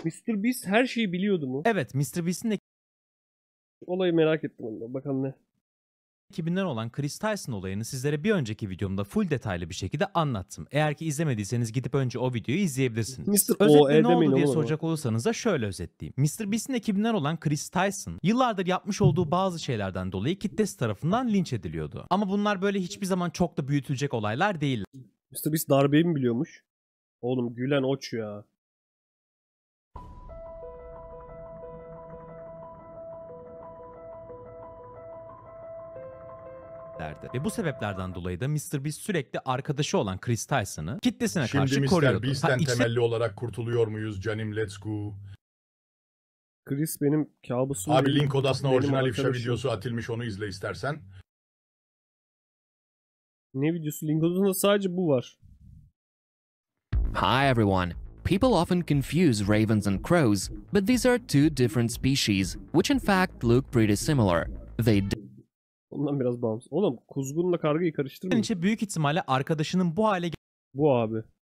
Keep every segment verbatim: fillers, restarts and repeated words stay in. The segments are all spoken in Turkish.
mister Beast her şeyi biliyordu mu? Evet, mister Beast'in Olayı merak ettim ondan. Bakalım ne? ekibinden olan Chris Tyson olayını sizlere bir önceki videomda full detaylı bir şekilde anlattım. Eğer ki izlemediyseniz gidip önce o videoyu izleyebilirsiniz. mister Özetle O E ne oldu demeyin diye oğlum ama. soracak olursanız da şöyle özetleyeyim. mister Beast'in ekibinden olan Chris Tyson yıllardır yapmış olduğu bazı şeylerden dolayı kitlesi tarafından linç ediliyordu. Ama bunlar böyle hiçbir zaman çok da büyütülecek olaylar değil. mister Beast darbeyi mi biliyormuş? Oğlum gülen oç ya. Ve bu sebeplerden dolayı da mister Beast sürekli arkadaşı olan Chris Tyson'ı kitlesine Şimdi karşı mister koruyordu. Beast'ten Ha, içten temelli olarak kurtuluyor muyuz canim, let's go. Chris benim kabusum. Abi değil, link odasına benim orijinal ifşa arkadaşım. videosu atılmış, onu izle istersen. Ne videosu? Link odasında sadece bu var. Hi everyone. People often confuse ravens and crows, but these are two different species, which in fact look pretty similar. They Ondan biraz bağımsız. Oğlum kuzgunla kargayı karıştırmayın. içe büyük ihtimalle arkadaşının bu hale Bu abi.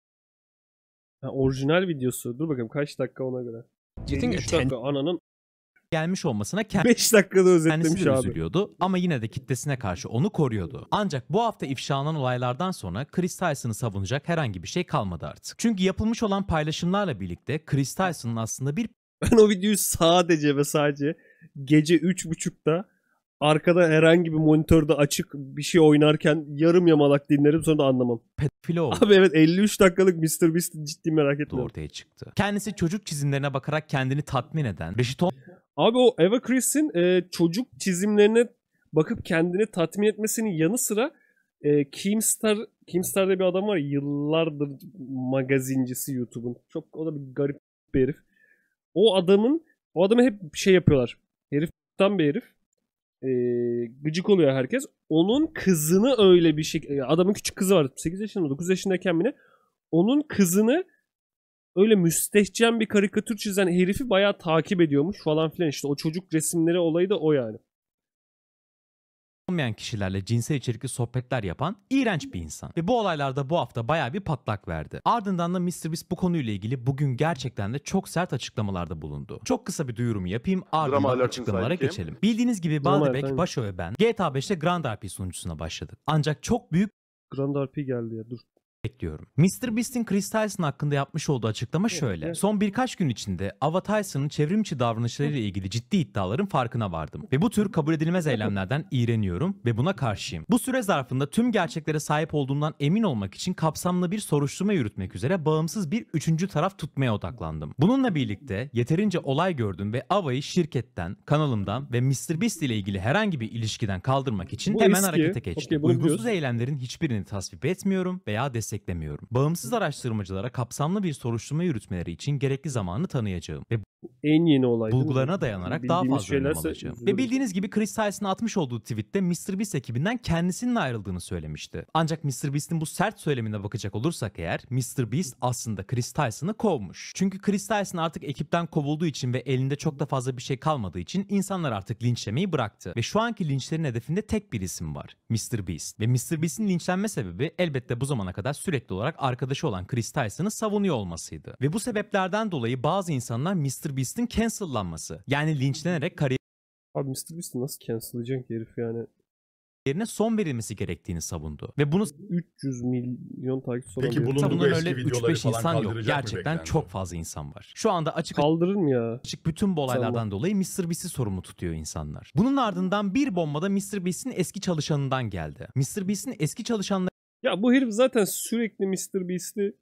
Ha, orijinal videosu. Dur bakayım kaç dakika ona göre. Do you think üç dakika ananın gelmiş olmasına beş dakikada kendisi özetlemiş de abi. üzülüyordu ama yine de kitlesine karşı onu koruyordu. Ancak bu hafta ifşalanan olaylardan sonra Chris Tyson'ı savunacak herhangi bir şey kalmadı artık. Çünkü yapılmış olan paylaşımlarla birlikte Chris Tyson'ın aslında bir Ben o videoyu sadece ve sadece gece üç buçukta arkada herhangi bir monitörde açık bir şey oynarken yarım yamalak dinlerim, sonra da anlamam. pedofili olduğu Abi evet, elli üç dakikalık mister Beast'i ciddi merak etmiyorum. ortaya çıktı. Kendisi çocuk çizimlerine bakarak kendini tatmin eden, reşit Abi o Eva Chris'in e, çocuk çizimlerine bakıp kendini tatmin etmesinin yanı sıra e, Keemstar, Keemstar'da bir adam var ya, yıllardır magazincisi YouTube'un. Çok, o da bir garip bir herif. O adamın, o adamı hep şey yapıyorlar. Heriften bir herif. E, gıcık oluyor herkes. Onun kızını öyle bir şey, adamın küçük kızı var. sekiz yaşında, dokuz yaşındayken mi ne? Onun kızını öyle müstehcen bir karikatür çizen herifi bayağı takip ediyormuş falan filan, işte o çocuk resimleri olayı da o yani. olmayan kişilerle cinsel içerikli sohbetler yapan iğrenç bir insan. Ve bu olaylarda bu hafta bayağı bir patlak verdi. Ardından da mister Beast bu konuyla ilgili bugün gerçekten de çok sert açıklamalarda bulundu. Çok kısa bir duyurumu yapayım, ardından alertin açıklamalara sahibi kim? geçelim. Bildiğiniz gibi Drama Baldebek, alertin. Başo ve ben G T A beşte Grand R P sunucusuna başladık. Ancak çok büyük Grand R P geldi ya, dur. bekliyorum. mister Beast'in Chris Tyson hakkında yapmış olduğu açıklama şöyle. evet. Son birkaç gün içinde Ava Tyson'ın çevrimçi davranışlarıyla ilgili ciddi iddiaların farkına vardım. Ve bu tür kabul edilmez eylemlerden iğreniyorum ve buna karşıyım. Bu süre zarfında tüm gerçeklere sahip olduğumdan emin olmak için kapsamlı bir soruşturma yürütmek üzere bağımsız bir üçüncü taraf tutmaya odaklandım. Bununla birlikte yeterince olay gördüm ve Ava'yı şirketten, kanalımdan ve mister Beast ile ilgili herhangi bir ilişkiden kaldırmak için Bu hemen eski. harekete geçtim. Okey, bunu Uygunsuz biliyoruz. eylemlerin hiçbirini tasvip etmiyorum veya desteklemiyorum. Bağımsız araştırmacılara kapsamlı bir soruşturma yürütmeleri için gerekli zamanı tanıyacağım ve En yeni olay değil mi? bulgularına dayanarak daha Bildiğimiz fazla önlem şeylerse alacağım. üzülürüm. Ve bildiğiniz gibi Chris Tyson'ın atmış olduğu tweette mister Beast ekibinden kendisinin ayrıldığını söylemişti. Ancak mister Beast'in bu sert söylemine bakacak olursak eğer, mister Beast aslında Chris Tyson'ı kovmuş. Çünkü Chris Tyson artık ekipten kovulduğu için ve elinde çok da fazla bir şey kalmadığı için insanlar artık linçlemeyi bıraktı. Ve şu anki linçlerin hedefinde tek bir isim var: mister Beast. Ve mister Beast'in linçlenme sebebi elbette bu zamana kadar sürekli olarak arkadaşı olan Chris Tyson'ı savunuyor olmasıydı. Ve bu sebeplerden dolayı bazı insanlar mister Beast'in cancellanması, yani linçlenerek Abi mister Beast'i nasıl cancel'layacak ki herif yani? kariyerine son verilmesi gerektiğini savundu. Ve bunu üç yüz milyon takipçisi olan Peki bir herif. bunun- savunan bu eski öyle üç videoları beş falan insan yok. kaldıracak mı Gerçekten beklendi? çok fazla insan var. Şu anda açık Kaldırır mı ya? açık bütün bu olaylardan Sanmam. dolayı mister Beast'i sorumlu tutuyor insanlar. Bunun ardından bir bomba da mister Beast'in eski çalışanından geldi. mister Beast'in eski çalışanları Ya bu herif zaten sürekli mister Beast'i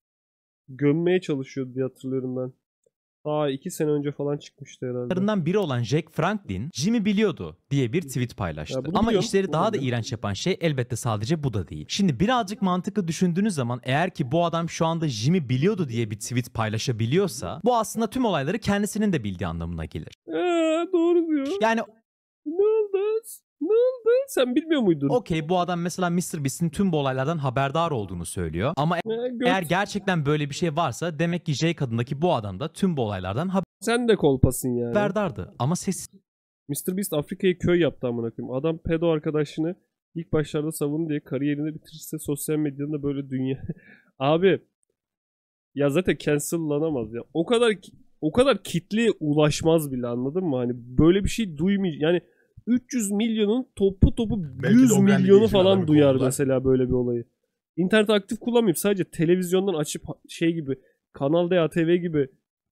gömmeye çalışıyordu diye hatırlıyorum ben. Aa iki sene önce falan çıkmıştı herhalde. Larından biri olan Jack Franklin, Jimmy biliyordu diye bir tweet paylaştı. Ya bunu Ama biliyorum, işleri bunu daha da biliyorum. iğrenç yapan şey elbette sadece bu da değil. Şimdi birazcık mantıklı düşündüğünüz zaman, eğer ki bu adam şu anda Jimmy biliyordu diye bir tweet paylaşabiliyorsa, bu aslında tüm olayları kendisinin de bildiği anlamına gelir. Eee doğru diyor. Yani Ne oldu? Ne oldu? Sen bilmiyor muydun? okey, bu adam mesela mister Beast'in tüm bu olaylardan haberdar olduğunu söylüyor. Ama Ee, göt. eğer gerçekten böyle bir şey varsa, demek ki J kadındaki bu adam da tüm bu olaylardan Sen de kolpasın yani. haberdardı. Ama sessiz mister Beast Afrika'yı köy yaptı amına koyayım. Adam pedo arkadaşını ilk başlarda savundu diye kariyerini bitirirse sosyal medyanın da böyle dünya. Abi ya zaten cancellanamaz ya. O kadar ki- o kadar kitleye ulaşmaz bile, anladın mı? Hani böyle bir şey duymayacak. Yani üç yüz milyonun topu topu Belki de yüz o Granny milyonu için falan adamı duyar kovdular. mesela böyle bir olayı. İnternet aktif kullanmayıp sadece televizyondan açıp şey gibi, Kanal D, A T V gibi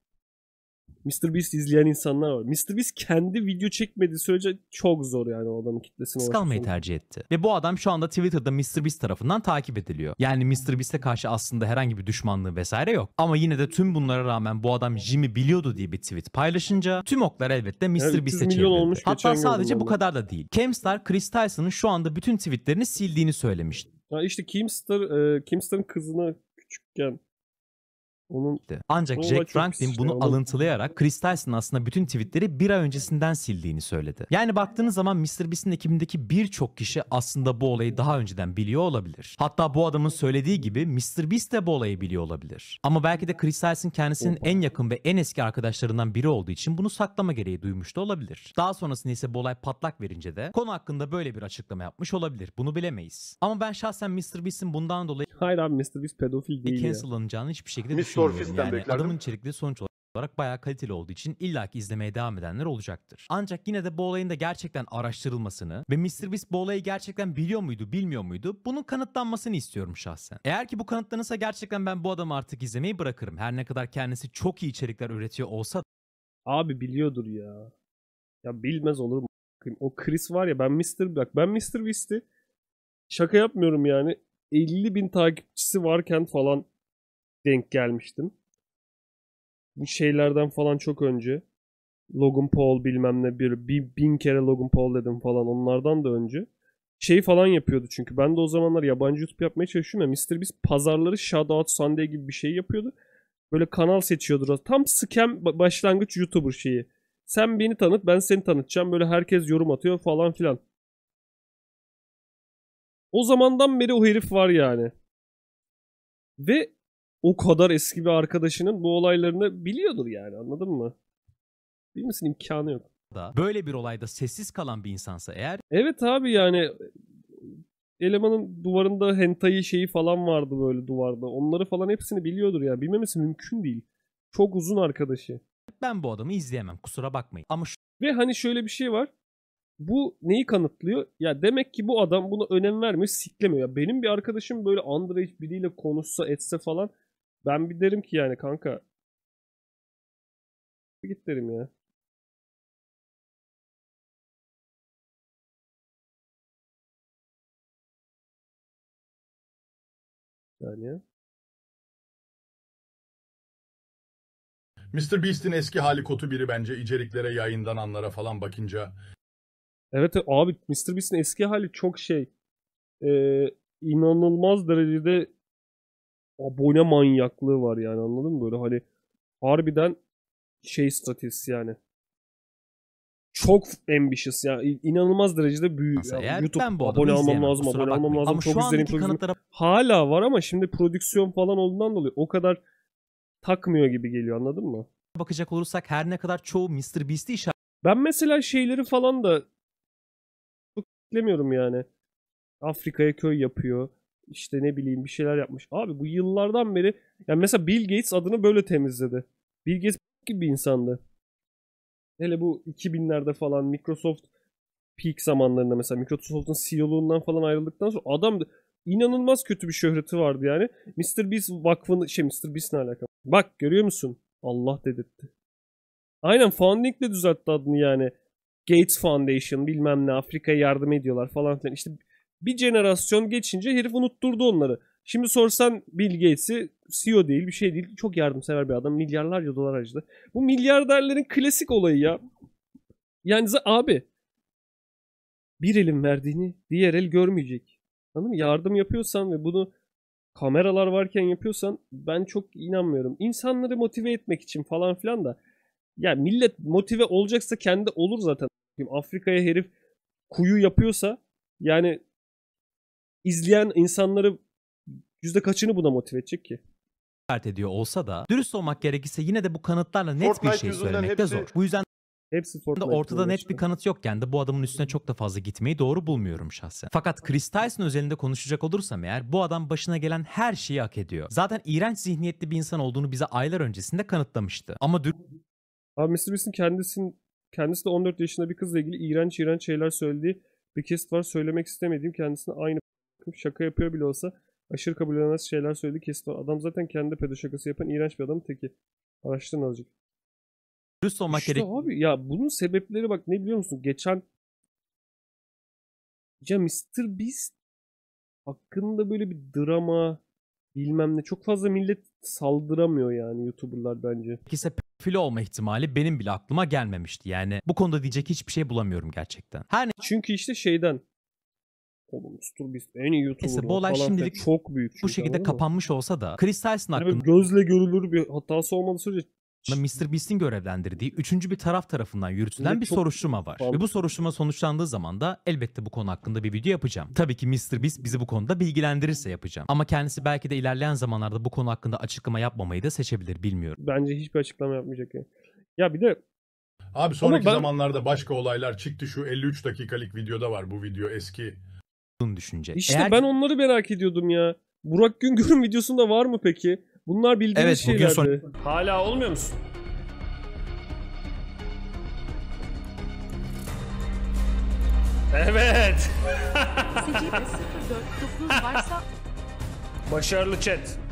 MrBeast izleyen insanlar var. MrBeast kendi video çekmediği sürece çok zor yani o adamın kitlesine ulaşması. kalmayı tercih etti. Ve bu adam şu anda Twitter'da MrBeast tarafından takip ediliyor. Yani MrBeast'e karşı aslında herhangi bir düşmanlığı vesaire yok. Ama yine de tüm bunlara rağmen bu adam Jimmy biliyordu diye bir tweet paylaşınca tüm oklar elbette üç yüz MrBeast'e milyon çevrildi. olmuş, geçen Hatta gördüm sadece ben bu de. kadar da değil. Keemstar, Chris Tyson'ın şu anda bütün tweetlerini sildiğini söylemişti. Ha işte Keemstar, e, Keemstar'ın kızına küçükken onun Ancak O olay Jack çok Franklin pis bunu ya, onu- alıntılayarak Chris Tyson'ın aslında bütün tweetleri bir ay öncesinden sildiğini söyledi. Yani baktığınız zaman MrBeast'in ekibindeki birçok kişi aslında bu olayı daha önceden biliyor olabilir. Hatta bu adamın söylediği gibi MrBeast de bu olayı biliyor olabilir. Ama belki de Chris Tyson kendisinin en yakın ve en eski arkadaşlarından biri olduğu için bunu saklama gereği duymuş da olabilir. Daha sonrasında ise bu olay patlak verince de konu hakkında böyle bir açıklama yapmış olabilir. Bunu bilemeyiz. Ama ben şahsen MrBeast'in bundan dolayı hayır abi MrBeast pedofil değil ya. cancellanacağını hiçbir şekilde Miss düşünmüyorum. Orfis'ten Yani beklerdim. adamın içerikleri sonuç olarak bayağı kaliteli olduğu için illaki izlemeye devam edenler olacaktır. Ancak yine de bu olayın da gerçekten araştırılmasını ve MrBeast bu olayı gerçekten biliyor muydu, bilmiyor muydu? Bunun kanıtlanmasını istiyorum şahsen. Eğer ki bu kanıtlanırsa gerçekten ben bu adamı artık izlemeyi bırakırım. Her ne kadar kendisi çok iyi içerikler üretiyor olsa Abi biliyordur ya. Ya bilmez olur mu? O Chris var ya, ben Mister bak ben MrBeast'i şaka yapmıyorum yani elli bin takipçisi varken falan denk gelmiştim. Bu şeylerden falan çok önce. Logan Paul bilmem ne bir, bir bin kere Logan Paul dedim falan, onlardan da önce. Şey falan yapıyordu çünkü ben de o zamanlar yabancı YouTube yapmaya çalışıyorum ya. MrBeast pazarları Shoutout Sunday gibi bir şey yapıyordu. Böyle kanal seçiyordu. Tam scam başlangıç YouTuber şeyi. Sen beni tanıt, ben seni tanıtacağım. Böyle herkes yorum atıyor falan filan. O zamandan beri o herif var yani. Ve o kadar eski bir arkadaşının bu olaylarını biliyordur yani, anladın mı? Bilmesinin imkanı yok. da böyle bir olayda sessiz kalan bir insansa eğer Evet abi yani elemanın duvarında hentai şeyi falan vardı böyle duvarda. Onları falan hepsini biliyordur ya. Bilmemesi mümkün değil. Çok uzun arkadaşı. ben bu adamı izleyemem, kusura bakmayın. Ama Ve hani şöyle bir şey var. Bu neyi kanıtlıyor? Ya demek ki bu adam buna önem vermiyor, siklemiyor. Ya benim bir arkadaşım böyle underage biriyle konuşsa etse falan ben bir derim ki yani kanka git derim ya. Yani ya. MrBeast'in eski hali kötü biri bence içeriklere, yayınlananlara falan bakınca. Evet abi MrBeast'in eski hali çok şey e, inanılmaz derecede abone manyaklığı var yani, anladın mı? Böyle hani harbiden şey stratejisi yani. Çok ambitious yani, inanılmaz derecede büyük. Nasıl Ya eğer YouTube ben bu adamı abone almam izleyemem, lazım, kusura abone almam bakmayın. lazım, Ama çok şu izlenim, andaki çok izlenim. kanıtlara Hala var ama şimdi prodüksiyon falan olduğundan dolayı o kadar takmıyor gibi geliyor, anladın mı? bakacak olursak her ne kadar çoğu MrBeast'i Ben mesela şeyleri falan da çok beklemiyorum yani. Afrika'ya köy yapıyor. İşte ne bileyim bir şeyler yapmış. Abi bu yıllardan beri yani mesela Bill Gates adını böyle temizledi. Bill Gates gibi bir insandı. Hele bu iki binlerde falan Microsoft peak zamanlarında mesela Microsoft'un C E O'luğundan falan ayrıldıktan sonra adam inanılmaz kötü bir şöhreti vardı yani. MrBeast vakfını şey MrBeast ne alaka? Bak görüyor musun? Allah dedirtti. Aynen Founding'le düzeltti adını yani. Gates Foundation bilmem ne Afrika'ya yardım ediyorlar falan filan. İşte bir jenerasyon geçince herif unutturdu onları. Şimdi sorsan Bill Gates'i C E O değil bir şey değil. Çok yardımsever bir adam. Milyarlarca dolar harcadı. Bu milyarderlerin klasik olayı ya. Yani abi bir elin verdiğini diğer el görmeyecek. Anladın mı? Yardım yapıyorsan ve bunu kameralar varken yapıyorsan ben çok inanmıyorum. İnsanları motive etmek için falan filan da ya millet motive olacaksa kendi olur zaten. Afrika'ya herif kuyu yapıyorsa yani izleyen insanları yüzde kaçını buna motive edecek ki? işaret ediyor olsa da dürüst olmak gerekirse yine de bu kanıtlarla net Fortnite bir şey yüzünden söylemek de hepsi- zor. Bu yüzden Hepsi de Fortnite. ortada net bir kanıt yokken de bu adamın üstüne çok da fazla gitmeyi doğru bulmuyorum şahsen. Fakat Chris Tyson özelinde konuşacak olursam eğer bu adam başına gelen her şeyi hak ediyor. Zaten iğrenç zihniyetli bir insan olduğunu bize aylar öncesinde kanıtlamıştı. Ama dür- Abi MrBeast'in kendisin, kendisi de on dört yaşında bir kızla ilgili iğrenç iğrenç şeyler söylediği bir kesit var. Söylemek istemediğim, kendisine aynı şaka yapıyor bile olsa aşırı kabul edilemez şeyler söylediği kesit var. Adam zaten kendi pedo şakası yapan iğrenç bir adam teki. Araştırın azıcık. Dürüst olmak İşte gerek. abi ya bunun sebepleri bak ne biliyor musun? Geçen ya MrBeast hakkında böyle bir drama bilmem ne çok fazla millet saldıramıyor yani YouTuber'lar bence. Gerekirse pedofili olma ihtimali benim bile aklıma gelmemişti. Yani bu konuda diyecek hiçbir şey bulamıyorum gerçekten. Her Çünkü işte şeyden oğlum MrBeast en iyi YouTuber neyse bu olay falan şimdilik filan. Çok büyük. bu çünkü, şekilde anladın mı? kapanmış olsa da Chris Tyson Yani böyle hakkında gözle görülür bir hatası olmadığı sürece MrBeast'in görevlendirdiği üçüncü bir taraf tarafından yürütülen Ve bir çok soruşturma var. fazla- Ve bu soruşturma sonuçlandığı zaman da elbette bu konu hakkında bir video yapacağım. Tabii ki MrBeast bizi bu konuda bilgilendirirse yapacağım. Ama kendisi belki de ilerleyen zamanlarda bu konu hakkında açıklama yapmamayı da seçebilir, bilmiyorum. bence hiçbir açıklama yapmayacak yani. Ya bir de Abi sonraki ben- zamanlarda başka olaylar çıktı. Şu elli üç dakikalık videoda var, bu video eski. Bunu düşünce. işte Eğer ben onları merak ediyordum ya. Burak Güngör'ün videosunda var mı peki? Bunlar bildiğimiz Evet, bugün şeylerdi. son- Hala olmuyor musun? Evet. Secde sıfır dört dokuz varsa Başarılı chat.